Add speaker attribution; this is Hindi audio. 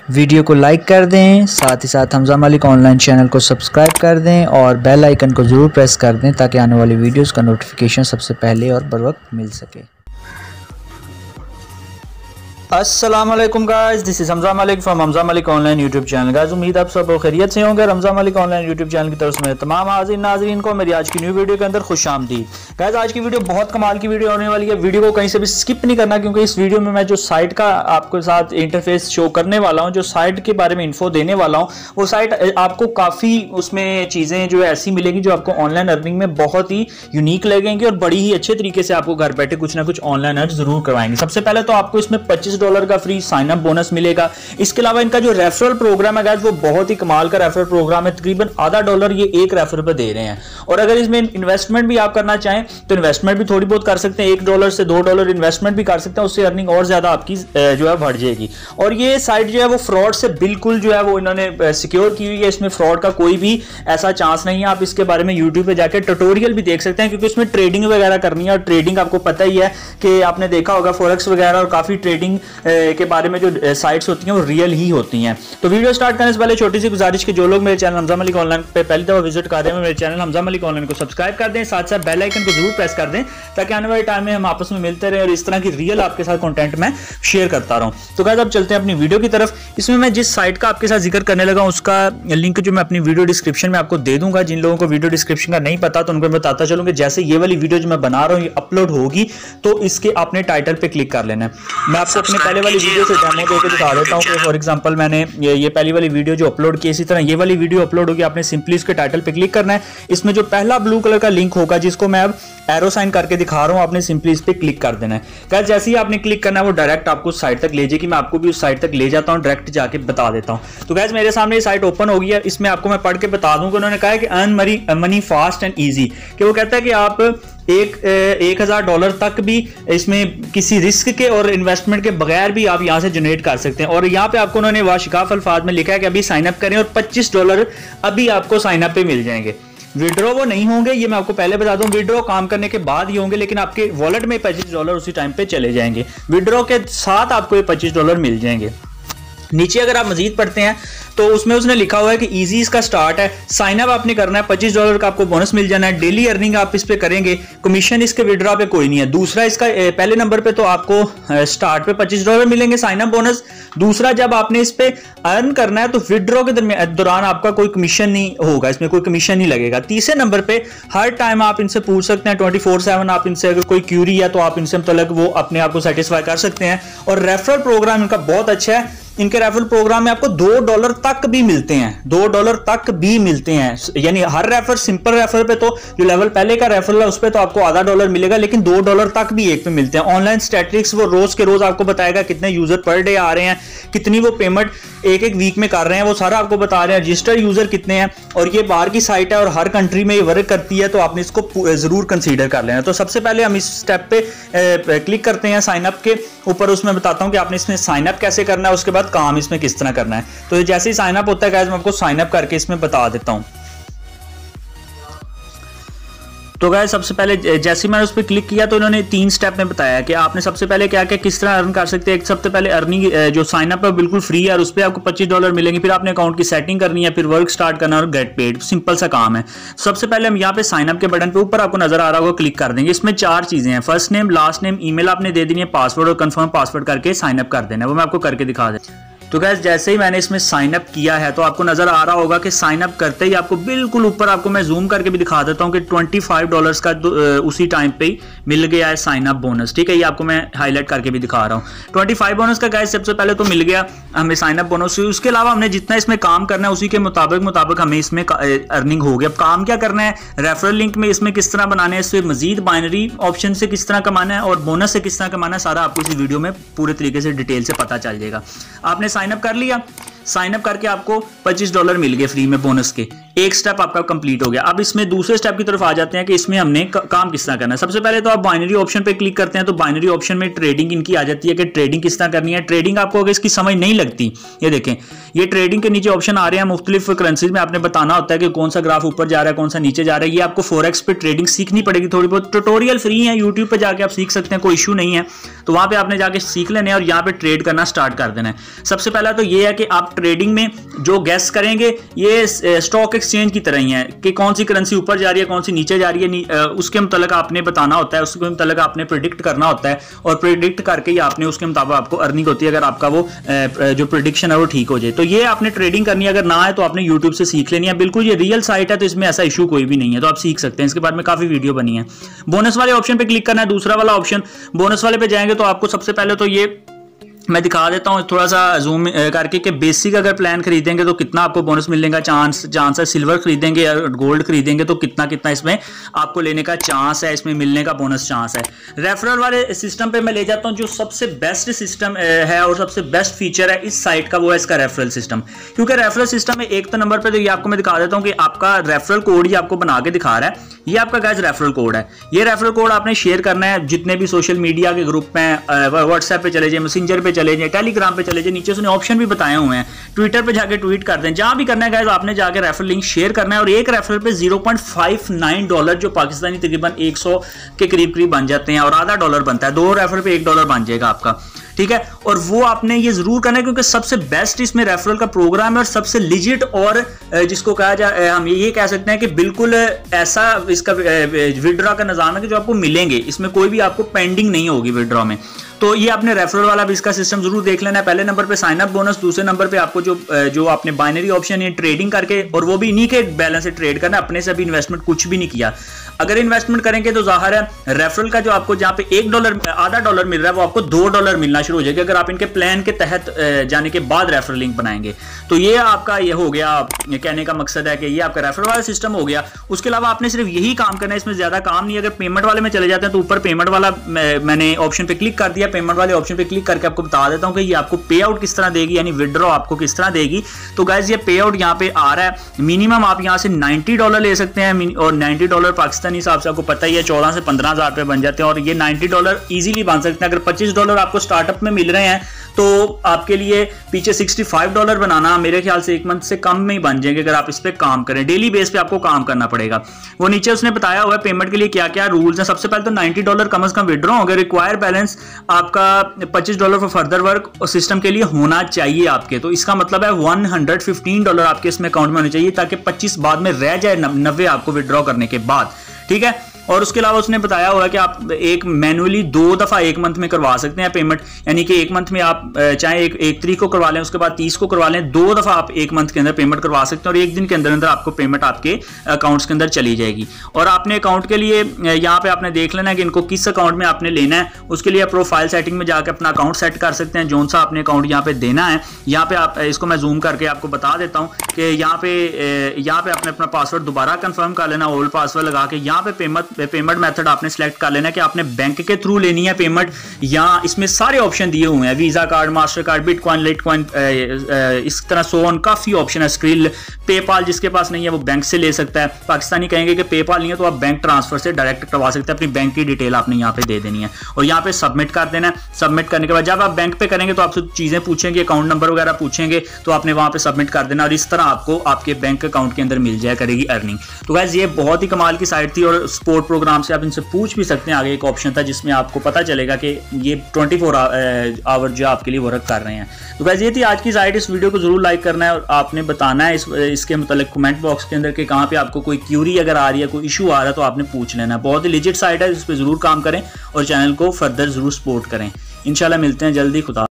Speaker 1: वीडियो को लाइक कर दें, साथ ही साथ हमजा मलिक ऑनलाइन चैनल को सब्सक्राइब कर दें और बेल आइकन को ज़रूर प्रेस कर दें ताकि आने वाली वीडियोस का नोटिफिकेशन सबसे पहले और बर वक्त मिल सके। अस्सलाम वालेकुम guys, this is Hamza Malik from Hamza Malik online YouTube channel. Guys उम्मीद आप सब खैरियत से होंगे। Hamza Malik online YouTube channel की तरफ से मेरे तमाम हाज़िर नाज़रीन को मेरी आज की न्यू वीडियो के अंदर खुश आमदीद। गाइस आज की वीडियो बहुत कमाल की वीडियो होने वाली है। वीडियो को कहीं से भी स्किप नहीं करना क्योंकि इस वीडियो में मैं जो साइट का आपके साथ इंटरफेस शो करने वाला हूँ, जो साइट के बारे में इन्फो देने वाला हूँ, वो साइट आपको काफ़ी उसमें चीज़ें जो है ऐसी मिलेंगी जो आपको ऑनलाइन अर्निंग में बहुत ही यूनिक लगेंगी और बड़ी ही अच्छे तरीके से आपको घर बैठे कुछ ना कुछ ऑनलाइन अर्न जरूर करवाएंगे। सबसे पहले तो आपको इसमें $25 का फ्री साइन अप बोनस मिलेगा। इसके अलावा इनका जो रेफरल प्रोग्राम है गाइस वो बहुत ही कमाल का रेफरल प्रोग्राम है। तकरीबन $0.5 ये एक रेफरल पे दे रहे हैं और अगर इसमें इन्वेस्टमेंट भी आप करना चाहें तो इन्वेस्टमेंट भी थोड़ी बहुत कर सकते हैं। $1 से $2 इन्वेस्टमेंट भी कर सकते हैं, उससे अर्निंग और ज्यादा आपकी जो है बढ़ जाएगी। और ये साइट जो है वो फ्रॉड से बिल्कुल जो है वो इन्होंने सिक्योर की हुई है। इसमें फ्रॉड का कोई भी ऐसा चांस नहीं है। आप इसके बारे में यूट्यूब पे जाकर ट्यूटोरियल भी देख सकते हैं क्योंकि इसमें ट्रेडिंग वगैरह करनी है और ट्रेडिंग आपको पता ही है कि आपने देखा होगा फॉरेक्स वगैरह और काफी ट्रेडिंग के बारे में जो साइट्स होती हैं वो रियल ही होती हैं। तो वीडियो स्टार्ट करने से पहले छोटी सी गुजारिश कि जो लोग मेरे चैनल हमजा मलिक ऑनलाइन पे पहली दफा विजिट कर रहे हैं मेरे चैनल हमजा मलिक ऑनलाइन को सब्सक्राइब कर दें, साथ साथ बेल आइकन को जरूर प्रेस कर दें ताकि आने वाले टाइम में हम आपस में मिलते रहे और इस तरह की रियल आपके साथ कंटेंट मैं शेयर करता रहूं। तो गाइस अब चलते हैं अपनी वीडियो की तरफ। इसमें मैं जिस साइट का आपके साथ जिक्र करने लगा उसका लिंक जो मैं अपनी वीडियो डिस्क्रिप्शन में आपको दे दूंगा। जिन लोगों को वीडियो डिस्क्रिप्शन का नहीं पता तो उनको बताता चलूंगा। जैसे ये वाली वीडियो जो मैं बना रहा हूँ ये अपलोड होगी तो इसके आपने टाइटल पे क्लिक कर लेना है। मैं आपको अपने पहले वाली वीडियो से डेमो देकर दिखा देता हूँ कि फॉर एग्जांपल मैंने ये पहली वाली वीडियो जो अपलोड की, इसी तरह ये वाली वीडियो अपलोड होगी। आपने सिंपली इसके टाइटल पे क्लिक करना है। इसमें जो पहला ब्लू कलर का लिंक होगा जिसको मैं अब एरो साइन करके दिखा रहा हूं, आपने सिंपली इस पे क्लिक कर देना है। गाइस जैसे ही आपने क्लिक करना है वो डायरेक्ट आपको उस साइट तक ले जाएगी। मैं आपको भी उस साइट तक ले जाता हूं, डायरेक्ट जाके बता देता हूं। तो गाइस मेरे सामने ये साइट ओपन हो गई है। इसमें आपको मैं पढ़ के बता दूं कि उन्होंने कहा है कि earn money fast and easy, कि वो कहता है कि आप $1000 तक भी इसमें किसी रिस्क के और इन्वेस्टमेंट के बगैर भी आप यहां से जनरेट कर सकते हैं। और यहां पे आपको उन्होंने वाशिकाफ अल्फाज में लिखा है कि अभी साइन अप करें और $25 अभी आपको साइन अप पे मिल जाएंगे। विड्रॉ वो नहीं होंगे, ये मैं आपको पहले बता दूं। विड्रॉ काम करने के बाद ही होंगे लेकिन आपके वॉलेट में $25 उसी टाइम पे चले जाएंगे। विड्रॉ के साथ आपको ये $25 मिल जाएंगे। नीचे अगर आप मजीद पढ़ते हैं तो उसमें उसने लिखा हुआ है कि इजी इसका स्टार्ट है। साइन अप आपने करना है, $25 का आपको बोनस मिल जाना है। डेली अर्निंग आप इस पे करेंगे, कमीशन इसके विड्रॉ पे कोई नहीं है। दूसरा इसका पहले नंबर पे तो आपको स्टार्ट पे $25 मिलेंगे साइन अप बोनस। दूसरा जब आपने इस पे अर्न करना है तो विड्रॉ के दौरान आपका कोई कमीशन नहीं होगा, इसमें कोई कमीशन नहीं लगेगा। तीसरे नंबर पे हर टाइम आप इनसे पूछ सकते हैं 24/7। आप इनसे अगर कोई क्यूरी है तो आप इनसे मतलब वो अपने आप को सेटिस्फाई कर सकते हैं। और रेफरल प्रोग्राम इनका बहुत अच्छा है। इनके रेफरल प्रोग्राम में आपको $2 तक भी मिलते हैं, $2 तक भी मिलते हैं। यानी हर रेफर सिंपल रेफर पे तो जो लेवल पहले का रेफरल है उस पे तो आपको $0.5 मिलेगा, लेकिन $2 तक भी एक पे मिलते हैं। ऑनलाइन स्टैटिस्टिक्स वो रोज के रोज आपको बताएगा कितने यूजर पर डे आ रहे हैं, कितनी वो पेमेंट एक वीक में कर रहे हैं, वो सारा आपको बता रहे हैं। रजिस्टर्ड यूजर कितने हैं और ये बाहर की साइट है और हर कंट्री में ये वर्क करती है तो आपने इसको जरूर कंसीडर कर लेना। तो सबसे पहले हम इस स्टेप पे क्लिक करते हैं साइन अप के ऊपर। उसमें बताता हूं कि आपने इसमें साइन अप कैसे करना है, उसके बाद काम इसमें किस तरह करना है। तो जैसे ही साइन अप होता है गाइस मैं आपको साइन अप करके इसमें बता देता हूं। तो गाइस सबसे पहले जैसे मैंने उस पर क्लिक किया तो इन्होंने 3 स्टेप में बताया कि आपने सबसे पहले क्या क्या किस तरह अर्न कर सकते हैं। एक सबसे पहले अर्निंग जो साइन अप है बिल्कुल फ्री है और उस पर आपको $25 मिलेंगे। फिर आपने अकाउंट की सेटिंग करनी है, फिर वर्क स्टार्ट करना और गेट पेड। सिंपल सा काम है। सबसे पहले हम यहाँ पे साइन अप के बटन पे ऊपर आपको नजर आ रहा होगा क्लिक कर देंगे। इसमें 4 चीजें हैं, first name, last name, email आपने दे देनी है, पासवर्ड और कंफर्म पासवर्ड करके साइन अप कर देना है। वो मैं आपको करके दिखा देता हूं। तो गाइस जैसे ही मैंने इसमें साइन अप किया है तो आपको नजर आ रहा होगा कि साइन अप करते ही आपको बिल्कुल ऊपर आपको मैं जूम करके भी दिखा देता हूं कि $25 का उसी टाइम पे ही मिल गया है साइन अप बोनस। ठीक है, ये आपको मैं हाईलाइट करके भी दिखा रहा हूं। 25 बोनस का गाइस सबसे पहले तो मिल गया हमें साइन अप बोनस। उसके अलावा हमने जितना इसमें काम करना है उसी के मुताबिक हमें इसमें अर्निंग होगी। अब काम क्या करना है, रेफरल लिंक में इसमें किस तरह बनाना है, इससे मजीद बाइनरी ऑप्शन से किस तरह कमाना है और बोनस से किस तरह कमाना है, सारा आपको इस वीडियो में पूरे तरीके से डिटेल से पता चल जाएगा। आपने साइन अप कर लिया। साइन अप करके आपको $25 मिल गए फ्री में बोनस के। एक स्टेप आपका कंप्लीट हो गया। अब इसमें दूसरे स्टेप की तरफ आ जाते हैं कि इसमें हमने काम किस तरह करना है। सबसे पहले तो आप बाइनरी ऑप्शन पे क्लिक करते हैं तो बाइनरी ऑप्शन में ट्रेडिंग इनकी आ जाती है कि ट्रेडिंग किस तरह करनी है। ट्रेडिंग आपको अगर इसकी समझ नहीं लगती, ये देखें ये ट्रेडिंग के नीचे ऑप्शन आ रहे हैं। मुख्तलिफ करेंसीज में आपने बताना होता है कि कौन सा ग्राफ ऊपर जा रहा है कौन सा नीचे जा रहा है। ये आपको फॉरेक्स पे ट्रेडिंग सीखनी पड़ेगी। थोड़ी बहुत ट्यूटोरियल फ्री है, यूट्यूब पे जाके आप सीख सकते हैं, कोई इशू नहीं है। तो वहां पे आपने जाके सीख लेना है और यहाँ पे ट्रेड करना स्टार्ट कर देना है। सबसे पहला तो ये है कि आप ट्रेडिंग में जो गैस करेंगे ये स्टॉक एक्सचेंज की तरह ही है कि कौन सी करेंसी ऊपर जा रही है कौन सी नीचे जा रही है, उसके मुताबिक आपने बताना होता है, उसके मुताबिक आपने प्रिडिक्ट करना होता है और प्रिडिक्ट करके ही आपने उसके मुताबिक आपको अर्निंग होती है अगर आपका वो जो प्रिडिक्शन है वो ठीक हो जाए। तो ये आपने ट्रेडिंग करनी है, अगर ना है तो आपने यूट्यूब से सीख लेनी है। बिल्कुल ये रियल साइट है तो इसमें ऐसा इशू कोई भी नहीं है, तो आप सीख सकते हैं। इसके बाद में काफी वीडियो बनी है। बोनस वाले ऑप्शन पे क्लिक करना है, दूसरा वाला ऑप्शन। बोनस वाले पे जाएंगे तो आपको सबसे पहले तो ये मैं दिखा देता हूँ थोड़ा सा जूम करके कि बेसिक अगर प्लान खरीदेंगे तो कितना आपको बोनस मिलने का चांस है। सिल्वर खरीदेंगे या गोल्ड खरीदेंगे तो कितना कितना इसमें आपको लेने का चांस है, इसमें मिलने का बोनस चांस है। रेफरल वाले सिस्टम पे मैं ले जाता हूँ। जो सबसे बेस्ट सिस्टम है और सबसे बेस्ट फीचर है इस साइट का वो है इसका रेफरल सिस्टम। क्योंकि रेफरल सिस्टम में एक तो नंबर पर तो ये आपको मैं दिखा देता हूँ कि आपका रेफरल कोड ही आपको बना के दिखा रहा है। ये आपका गाइस रेफरल कोड है। ये रेफरल कोड आपने शेयर करना है जितने भी सोशल मीडिया के ग्रुप में, व्हाट्सएप पे चले जाए, मैसेंजर पे चले जाए, टेलीग्राम पे चले जाए, नीचे उसने ऑप्शन भी बताए हुए हैं। ट्विटर पे जाके ट्वीट कर दें, जहां भी करना है गाइस आपने जाके रेफरल लिंक शेयर करना है। और एक रेफरल पे $0.59 जो पाकिस्तानी तकरीबन 100 के करीब बन जाते हैं और आधा डॉलर बनता है। 2 रेफरल पे $1 बन जाएगा आपका, ठीक है। और वो आपने ये जरूर करना है क्योंकि सबसे बेस्ट इसमें रेफरल का प्रोग्राम है और सबसे लिजिट और जिसको कहा जाए हम ये कह सकते हैं कि बिल्कुल ऐसा इसका विड्रॉ का निजाम है कि जो आपको मिलेंगे, इसमें कोई भी आपको पेंडिंग नहीं होगी विड्रॉ में। तो ये आपने रेफरल वाला भी इसका सिस्टम जरूर देख लेना है। पहले नंबर पे साइन अप बोनस, दूसरे नंबर पे आपको जो आपने बाइनरी ऑप्शन है ट्रेडिंग करके, और वो भी इन्हीं के बैलेंस से ट्रेड करना, अपने से भी इन्वेस्टमेंट कुछ भी नहीं किया। अगर इन्वेस्टमेंट करेंगे तो जाहिर है रेफरल का जो आपको जहां पे $1 आधा डॉलर मिल रहा है वो आपको $2 मिलना शुरू हो जाएगा अगर आप इनके प्लान के तहत जाने के बाद रेफरल लिंक बनाएंगे। तो ये आपका ये हो गया, कहने का मकसद है कि ये आपका रेफरल वाला सिस्टम हो गया। उसके अलावा आपने सिर्फ यही काम करना है, इसमें ज्यादा काम नहीं। अगर पेमेंट वाले में चले जाते हैं तो ऊपर पेमेंट वाला मैंने ऑप्शन पे क्लिक कर दिया। पेमेंट वाले ऑप्शन पे क्लिक करके आपको बता देता हूं कि ये आपको पे आउट किस तरह देगी, यानी विड्रॉ आपको किस तरह देगी। तो गाइस ये पे आउट यहाँ पे आ रहा है। मिनिमम आप यहाँ से $90 ले सकते हैं और $90 पाकिस्तानी हिसाब से आपको पता ही है 14 से 15 हज़ार रुपए बन जाते हैं। और ये $90 इजीली बन सकते हैं। अगर $25 आपको स्टार्टअप में मिल रहे हैं तो आपके लिए पीछे $65 बनाना मेरे ख्याल से 1 मंथ से कम में ही बन जाएंगे अगर आप इस पे काम करें। डेली बेस पे आपको काम करना पड़ेगा। वो नीचे उसने बताया हुआ है पेमेंट के लिए क्या क्या रूल्स हैं। सबसे पहले तो $90 कम से कम विड्रॉ होगा। रिक्वायर बैलेंस आपका $25 फॉर फर्दर वर्क और सिस्टम के लिए होना चाहिए आपके। तो इसका मतलब है $115 आपके इसमें अकाउंट में होने चाहिए ताकि 25 बाद में रह जाए, 90 आपको विड्रॉ करने के बाद, ठीक है। और उसके अलावा उसने बताया हुआ है कि आप एक मैनुअली 2 दफा 1 मंथ में करवा सकते हैं पेमेंट, यानी कि 1 मंथ में आप चाहे एक तारीख को करवा लें, उसके बाद 30 को करवा लें, 2 दफा आप 1 मंथ के अंदर पेमेंट करवा सकते हैं और 1 दिन के अंदर अंदर आपको पेमेंट आपके अकाउंट्स के अंदर चली जाएगी। और आपने अकाउंट के लिए यहाँ पे आपने देख लेना है कि इनको किस अकाउंट में आपने लेना है। उसके लिए प्रोफाइल सेटिंग में जाकर अपना अकाउंट सेट कर सकते हैं, जो सा आपने अकाउंट यहाँ पे देना है। यहाँ पे आप इसको मैं जूम करके आपको बता देता हूँ कि यहाँ पे आपने अपना पासवर्ड दोबारा कंफर्म कर लेना, ओल्ड पासवर्ड लगा के। यहाँ पे पेमेंट मेथड आपने सिलेक्ट कर लेना कि आपने बैंक के थ्रू लेनी है पेमेंट, या इसमें सारे ऑप्शन दिए हुए हैं, Visa card, master card, bitcoin, litecoin, इस तरह सो ऑन, काफी ऑप्शन है। स्क्रीन, पेपाल जिसके पास नहीं है वो बैंक से ले सकता है। पाकिस्तानी कहेंगे कि पेपाल नहीं है तो आप बैंक ट्रांसफर से डायरेक्ट करवा सकते हैं। अपनी बैंक की डिटेल आपने यहाँ पे दे देनी है और यहाँ पे सबमिट कर देना है। सबमिट करने के बाद जब आप बैंक पे करेंगे तो आपसे चीजें पूछेंगे, अकाउंट नंबर वगैरह पूछेंगे, तो आपने वहां पे सबमिट कर देना और इस तरह आपको आपके बैंक अकाउंट के अंदर मिल जाया करेगी अर्निंग। तो गाइस ये बहुत ही कमाल की साइट थी और स्पोर्ट प्रोग्राम से आप इनसे पूछ भी सकते हैं। आगे एक ऑप्शन था जिसमें आपको पता चलेगा कि ये 24 आवर जो आपके लिए वर्क कर रहे हैं। तो गाइस ये थी आज की साइट। इस वीडियो को जरूर लाइक करना है और आपने बताना है इसके मतलब कमेंट बॉक्स के अंदर कि कहाँ पे आपको कोई क्यूरी अगर आ रही है, कोई इशू आ रहा है तो आपने पूछ लेना है। बहुत ही लिजिट साइट है, इस पर जरूर काम करें और चैनल को फर्दर जरूर सपोर्ट करें। इंशाल्लाह मिलते हैं जल्दी। खुदा।